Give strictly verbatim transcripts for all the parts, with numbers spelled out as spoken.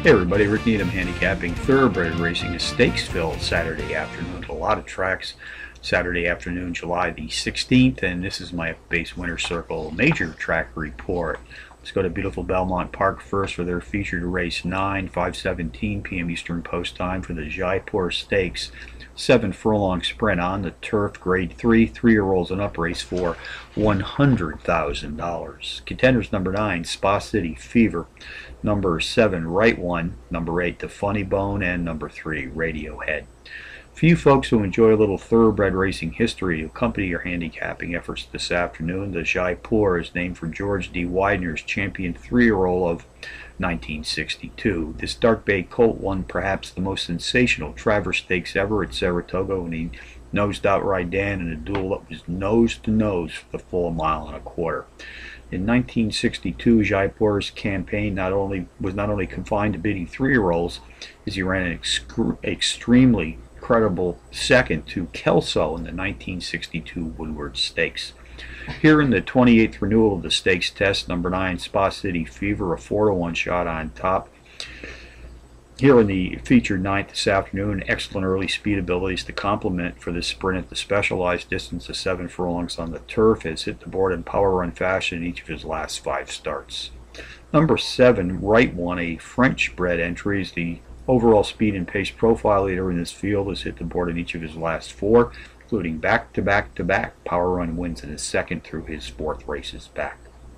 Hey everybody, Rick Needham handicapping thoroughbred racing, a stakes-filled Saturday afternoon at a lot of tracks. Saturday afternoon, July the sixteenth, and this is my Equibase Winter Circle Major Track Report. Let's go to beautiful Belmont Park first for their featured race nine, five seventeen p m Eastern Post Time for the Jaipur Stakes. Seven furlong sprint on the turf, grade three, three-year-olds and up, race for one hundred thousand dollars. Contenders: number nine, Spa City Fever, number seven, Right One, number eight, The Funny Bone, and number three, Radiohead. For you folks who enjoy a little thoroughbred racing history to accompany your handicapping efforts this afternoon, the Jaipur is named for George D. Widener's champion three-year-old of nineteen sixty-two. This dark bay colt won perhaps the most sensational Travers Stakes ever at Saratoga when he nosed out Rydan in a duel that was nose to nose for the full mile and a quarter. In nineteen sixty-two, Jaipur's campaign not only was not only confined to beating three-year-olds, as he ran an extremely credible second to Kelso in the nineteen sixty-two Woodward Stakes. Here in the twenty-eighth renewal of the stakes test, number nine, Spa City Fever, a four to one shot on top. Here in the featured ninth this afternoon, excellent early speed abilities to complement for the sprint at the specialized distance of seven furlongs on the turf, has hit the board in power run fashion in each of his last five starts. Number seven, Right One, a French-bred entry, is the overall speed and pace profile leader in this field, has hit the board in each of his last four, including back-to-back-to-back power run wins in his second through his fourth races back.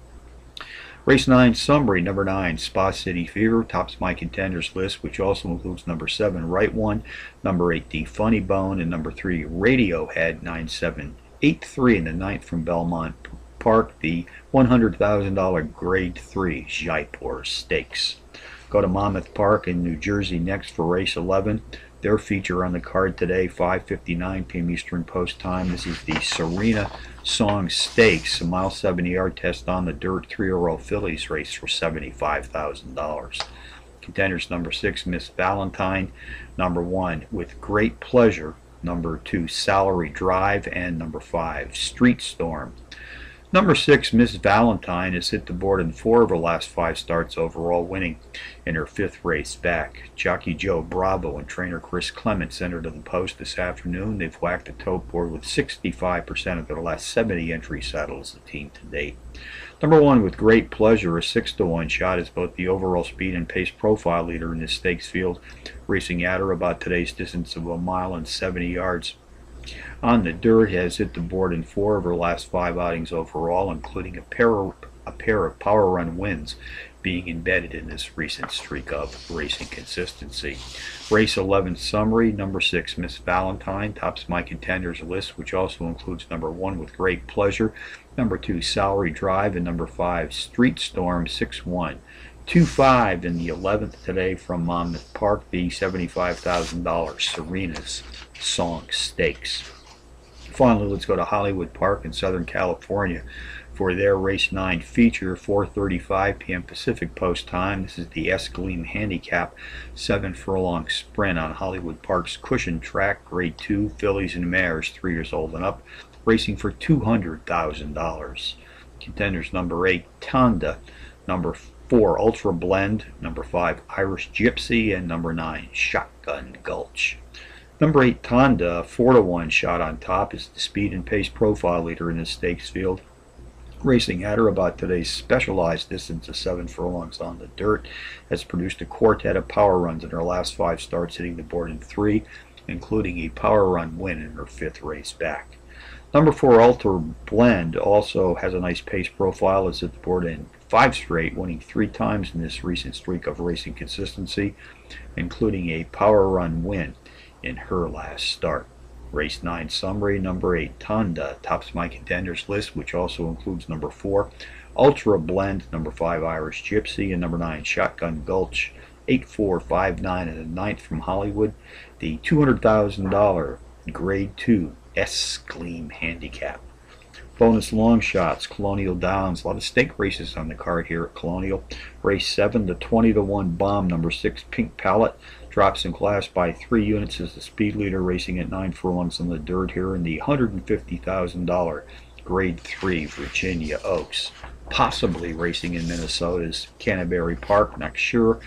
Race nine summary: number nine, Spa City Fever, tops my contenders list, which also includes number seven, Right One, number eight, The Funny Bone, and number three, Radiohead. Nine seven eight three in the ninth from Belmont Park, the one hundred thousand dollar grade three Jaipur Stakes. Go to Monmouth Park in New Jersey next for race eleven. Their feature on the card today, five fifty-nine p m Eastern Post Time. This is the Serena Song Stakes, a mile seventy yard test on the dirt, three-year-old fillies, race for seventy-five thousand dollars. Contenders: number six, Miss Valentine, number one, With Great Pleasure, number two, Salary Drive, and number five, Street Storm. Number six, Miss Valentine, has hit the board in four of her last five starts overall, winning in her fifth race back. Jockey Joe Bravo and trainer Chris Clements entered to the post this afternoon. They've whacked the tote board with sixty-five percent of their last seventy entries saddled as a team to date. Number one, With Great Pleasure, a six to one shot, is both the overall speed and pace profile leader in this stakes field, racing at or about today's distance of a mile and seventy yards. On the dirt, has hit the board in four of her last five outings overall, including a pair of, a pair of power run wins being embedded in this recent streak of racing consistency. Race eleven summary: number six, Miss Valentine, tops my contenders list, which also includes number one, With Great Pleasure, number two, Salary Drive, and number five, Street Storm. Six one two five in the eleventh today from Monmouth Park, the seventy-five thousand dollar Serena's Song Stakes. Finally, let's go to Hollywood Park in Southern California for their race nine feature, four thirty-five p m Pacific Post Time. This is the S Gleam Handicap seven furlong sprint on Hollywood Park's cushion track, grade two, fillies and mares three years old and up, racing for two hundred thousand dollars. Contenders: number eight, Tonda, number four, Ultra Blend, number five, Irish Gypsy, and number nine, Shotgun Gulch. Number eight, Tonda, four to one shot on top, is the speed and pace profile leader in this stakes field, racing at or about today's specialized distance of seven furlongs on the dirt, has produced a quartet of power runs in her last five starts, hitting the board in three, including a power run win in her fifth race back. Number four, Ultra Blend, also has a nice pace profile, is at the board in five straight, winning three times in this recent streak of racing consistency, including a power run win in her last start. Race nine summary: number eight, Tonda, tops my contenders list, which also includes number four, Ultra Blend, number five, Irish Gypsy, and number nine, Shotgun Gulch. Eight four five nine in the ninth from Hollywood, the two hundred thousand dollar grade two S Gleam Handicap. Bonus long shots: Colonial Downs, a lot of stake races on the card here at Colonial. Race seven, the twenty to one Bomb, number six, Pink Palette, drops in class by three units as the speed leader, racing at nine furlongs on the dirt here in the one hundred fifty thousand dollar grade three Virginia Oaks. Possibly racing in Minnesota's Canterbury Park, not sure.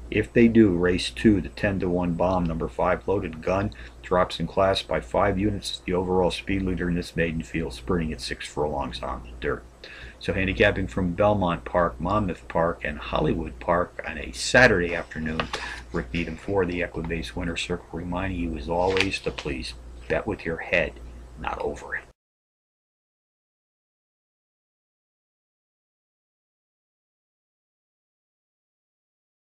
If they do, race two, the ten to one bomb, number five, Loaded Gun, drops in class by five units. The overall speed leader in this maiden field, sprinting at six furlongs on the dirt. So handicapping from Belmont Park, Monmouth Park, and Hollywood Park on a Saturday afternoon. Rick Needham for the Equibase Winter Circle, reminding you as always to please bet with your head, not over it.